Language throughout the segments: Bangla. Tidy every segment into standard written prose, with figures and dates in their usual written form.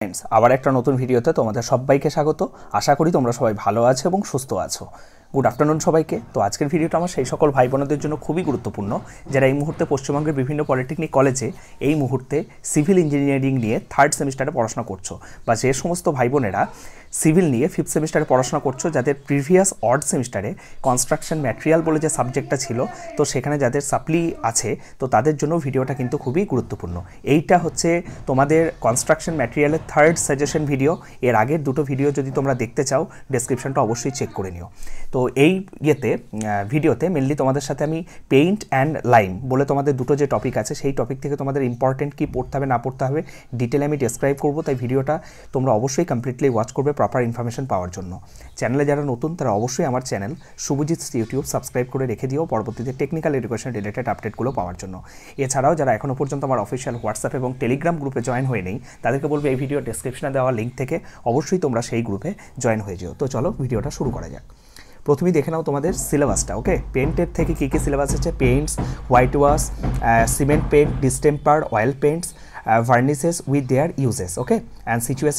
আবার একটা নতুন ভিডিওতে তোমাদের সবাইকে স্বাগত। আশা করি তোমরা সবাই ভালো আছো এবং সুস্থ আছো। গুড আফটারনুন সবাইকে। তো আজকের ভিডিওটা আমার সেই সকল ভাই বোনদের জন্য খুবই গুরুত্বপূর্ণ যারা এই মুহূর্তে পশ্চিমবঙ্গের বিভিন্ন পলিটেকনিক কলেজে এই মুহূর্তে সিভিল ইঞ্জিনিয়ারিং নিয়ে থার্ড সেমিস্টারে পড়াশোনা করছো, বা যে সমস্ত ভাই বোনেরা সিভিল নিয়ে ফিফথ সেমিস্টারে পড়াশোনা করছো, যাদের প্রিভিয়াস অড সেমিস্টারে কনস্ট্রাকশন ম্যাটেরিয়াল বলে যে সাবজেক্টটা ছিল, তো সেখানে যাদের সাপ্লি আছে, তো তাদের জন্য ভিডিওটা কিন্তু খুবই গুরুত্বপূর্ণ। এইটা হচ্ছে তোমাদের কনস্ট্রাকশন ম্যাটেরিয়ালের থার্ড সাজেশন ভিডিও। এর আগের দুটো ভিডিও যদি তোমরা দেখতে চাও ডেসক্রিপশনটা অবশ্যই চেক করে নিও। তো এই ভিডিওতে মেনলি তোমাদের সাথে আমি পেইন্ট অ্যান্ড লাইম বলে তোমাদের দুটো যে টপিক আছে, সেই টপিক থেকে তোমাদের ইম্পর্টেন্ট কী পড়তে হবে না পড়তে হবে ডিটেলে আমি ডেসক্রাইব করবো। তাই ভিডিওটা তোমরা অবশ্যই কমপ্লিটলি ওয়াচ করবে প্রপার ইনফরমেশন পাওয়ার জন্য। চ্যানেলে যারা নতুন তারা অবশ্যই আমার চ্যানেল শুভজিৎ ইউটিউব সাবস্ক্রাইব করে রেখে দিও পরবর্তীতে টেকনিক্যাল এডুকেশন রিলেটেড আপডেটগুলো পাওয়ার জন্য। এছাড়াও যারা এখনও পর্যন্ত আমার অফিসিয়াল হোয়াটসঅ্যাপ এবং টেলিগ্রাম গ্রুপে জয়েন হয়ে নেই, তাদেরকে বলবো এই ভিডিও ডেসক্রিপশনে দেওয়া লিঙ্ক থেকে অবশ্যই তোমরা সেই গ্রুপে জয়েন হয়ে যেও। তো চলো ভিডিওটা শুরু করা যাক। প্রথমেই দেখে নাও তোমাদের সিলেবাসটা। ওকে, পেন্টের থেকে কী কী সিলেবাস আছে: paints, white wash, cement paint, distemper, oil paints, varnishes with their uses, okay, and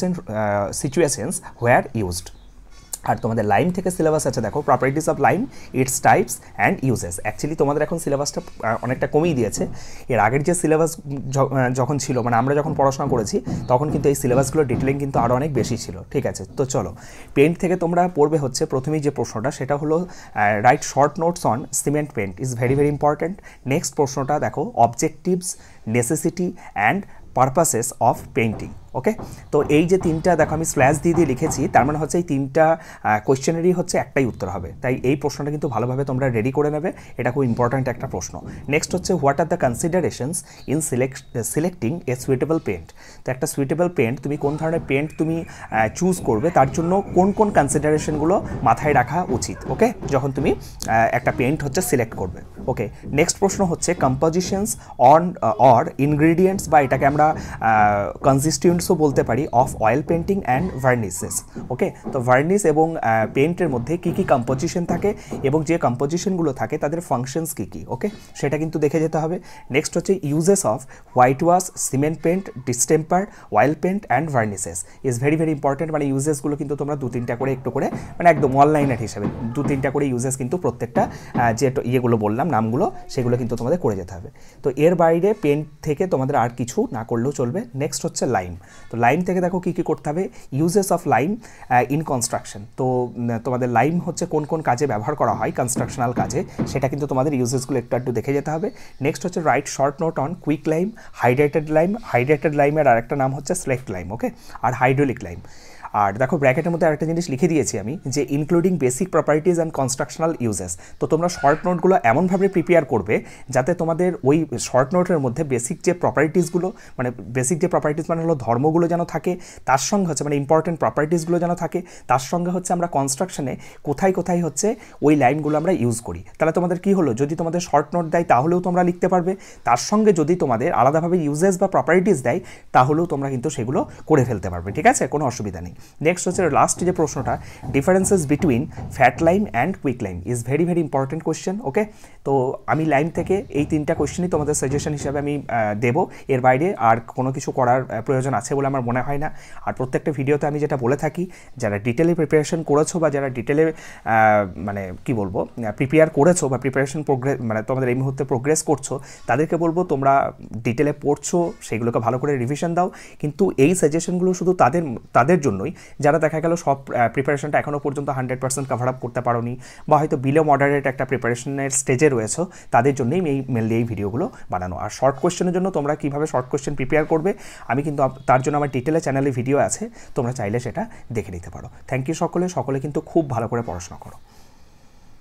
situations where used. আর তোমাদের লাইম থেকে সিলেবাস আছে, দেখো properties of lime, its types and uses. Actually তোমাদের এখন সিলেবাসটা অনেকটা কমিয়ে দিয়েছে। এর আগের যে সিলেবাস যখন ছিল, মানে আমরা যখন পড়াশোনা করেছি তখন কিন্তু এই সিলেবাসগুলোর ডিটেলিং কিন্তু আরও অনেক বেশি ছিল। ঠিক আছে, তো চলো পেন্ট থেকে তোমরা পড়বে হচ্ছে প্রথমেই যে প্রশ্নটা, সেটা হলো write short notes on cement paint is very very important. Next প্রশ্নটা দেখো objectives, necessity and purposes of painting. Okay, তো এই যে তিনটা দেখো আমি স্ল্যাশ দিয়ে দিয়ে লিখেছি, তার মানে হচ্ছে এই তিনটা কোয়েশ্চেনেরই হচ্ছে একটাই উত্তর হবে। তাই এই প্রশ্নটা কিন্তু ভালোভাবে তোমরা রেডি করে নেবে, এটা খুব ইম্পর্ট্যান্ট একটা প্রশ্ন। নেক্সট হচ্ছে what are the considerations in selecting a suitable paint. তো একটা সুইটেবল পেন্ট, তুমি কোন ধরনের পেন্ট তুমি চুজ করবে, তার জন্য কোন কোন কনসিডারেশনগুলো মাথায় রাখা উচিত, ওকে, যখন তুমি একটা পেন্ট হচ্ছে সিলেক্ট করবে। ওকে, নেক্সট প্রশ্ন হচ্ছে কম্পোজিশনস অন অর ইনগ্রিডিয়েন্টস, বা এটাকে আমরা কনসিস্টেন্টসও বলতে পারি, of oil painting and varnishes. Okay, তো ভার্নিস এবং পেন্টের মধ্যে কী কী কম্পোজিশন থাকে এবং যে কম্পোজিশনগুলো থাকে তাদের ফাংশনস কী কী, ওকে, সেটা কিন্তু দেখে যেতে হবে। নেক্সট হচ্ছে uses of white wash, cement paint, distemper, oil paint and varnishes is very very important. মানে ইউজেসগুলো কিন্তু তোমরা দু তিনটা করে একটু করে, মানে একদম অনলাইনের হিসাবে দু তিনটা করে ইউজেস কিন্তু প্রত্যেকটা যে ইয়েগুলো বললাম নামগুলো, সেগুলো কিন্তু তোমাদের করে যেতে হবে। তো এর বাইরে পেন্ট থেকে তোমাদের আর কিছু না করলেও চলবে। নেক্সট হচ্ছে লাইম। তো লাইম থেকে দেখো কী কী করতে হবে, uses of lime in construction. তো তোমাদের লাইম হচ্ছে কোন কোন কাজে ব্যবহার করা হয় কনস্ট্রাকশনাল কাজে, সেটা কিন্তু তোমাদের ইউজেসগুলো একটু একটু দেখে যেতে হবে। নেক্সট হচ্ছে write short note on quick lime, hydrated lime. Hydrated লাইমের আরেকটা নাম হচ্ছে স্লেক্ট লাইম, ওকে, আর হাইড্রোলিক লাইম। আর দেখো ব্র্যাকেটের মধ্যে আরেকটা জিনিস লিখে দিয়েছি আমি, যে including basic properties and constructional uses. তো তোমরা শর্ট নোটগুলো এমনভাবে প্রিপেয়ার করবে যাতে তোমাদের ওই শর্ট নোটের মধ্যে বেসিক যে প্রপার্টিসগুলো, মানে বেসিক যে প্রপার্টিস মানে হলো ধর্মগুলো যেন থাকে, তার সঙ্গে হচ্ছে মানে ইম্পর্টেন্ট প্রপার্টিসগুলো যেন থাকে, তার সঙ্গে হচ্ছে আমরা কনস্ট্রাকশনে কোথায় কোথায় হচ্ছে ওই লাইনগুলো আমরা ইউজ করি। তাহলে তোমাদের কী হলো, যদি তোমাদের শর্ট নোট দেয় তাহলেও তোমরা লিখতে পারবে, তার সঙ্গে যদি তোমাদের আলাদাভাবে ইউজেস বা প্রপার্টিস দেয় তাহলেও তোমরা কিন্তু সেগুলো করে ফেলতে পারবে। ঠিক আছে, কোনো অসুবিধা নেই। নেক্সট হচ্ছে লাস্ট যে প্রশ্নটা, differences between fat lime and quick lime is very very important question. Okay, তো আমি লাইম থেকে এই তিনটা কোয়েশ্চেনই তোমাদের সাজেশন হিসাবে আমি দেবো। এর বাইরে আর কোনো কিছু করার প্রয়োজন আছে বলে আমার মনে হয় না। আর প্রত্যেকটা ভিডিওতে আমি যেটা বলে থাকি, যারা ডিটেলে প্রিপারেশন করেছো বা যারা ডিটেলে মানে কি বলবো প্রিপেয়ার করেছো বা প্রিপারেশন মানে তোমাদের এই মুহূর্তে প্রোগ্রেস করছো, তাদেরকে বলবো তোমরা ডিটেলে পড়ছো, সেগুলোকে ভালো করে রিভিশন দাও। কিন্তু এই সাজেশনগুলো শুধু তাদের জন্যই যারা দেখা গেল সব প্রিপারেশনটা এখনও পর্যন্ত 100% কভার আপ করতে পারোনি, বা হয়তো বিলো মডারেট একটা প্রিপারেশনের স্টেজে রয়েছো, তাদের জন্যই মেনলি এই ভিডিওগুলো বানানো। আর শর্ট কোয়েশ্চেনের জন্য তোমরা কীভাবে শর্ট কোয়েশ্চেন প্রিপেয়ার করবে, আমি কিন্তু তার জন্য আমার ডিটেলে চ্যানেলে ভিডিও আছে, তোমরা চাইলে সেটা দেখে নিতে পারো। থ্যাংক ইউ সকলে কিন্তু খুব ভালো করে পড়াশোনা করো।